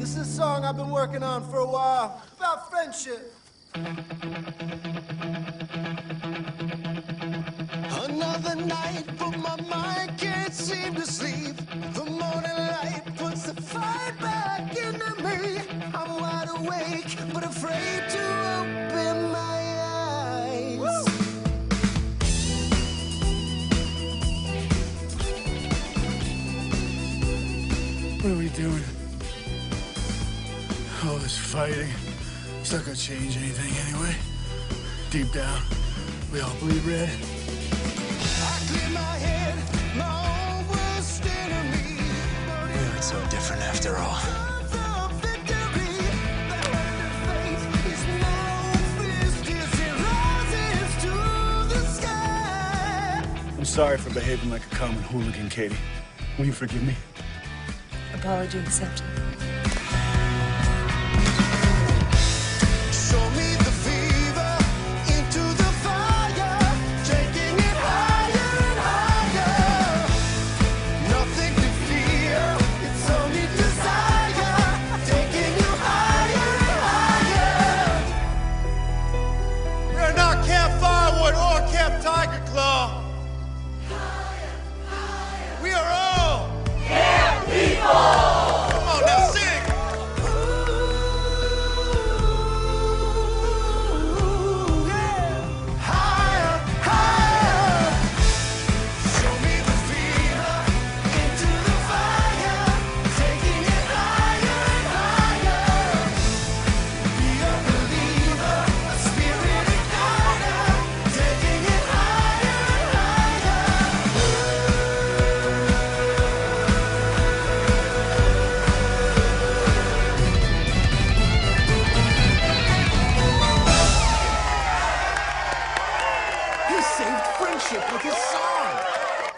This is a song I've been working on for a while, about friendship. Another night, but my mind can't seem to sleep. The morning light puts the fire back into me. I'm wide awake, but afraid to open my eyes. Woo! What are we doing? All this fighting. It's not gonna change anything anyway. Deep down, we all bleed red. I clear my head, my own worst enemy. We aren't so different after all. I'm sorry for behaving like a common hooligan, Katie. Will you forgive me? Apology accepted. Show me the fever into the fire, taking it higher and higher. Nothing to fear, it's only desire, taking you higher and higher. We're not Camp Firewood or Camp Tiger Claw. We are all Camp People! Come on now, sing! Higher, higher. Show me the fever into the fire, taking it higher and higher. Be a believer, a spirit igniter, taking it higher and higher. He saved friendship with his song.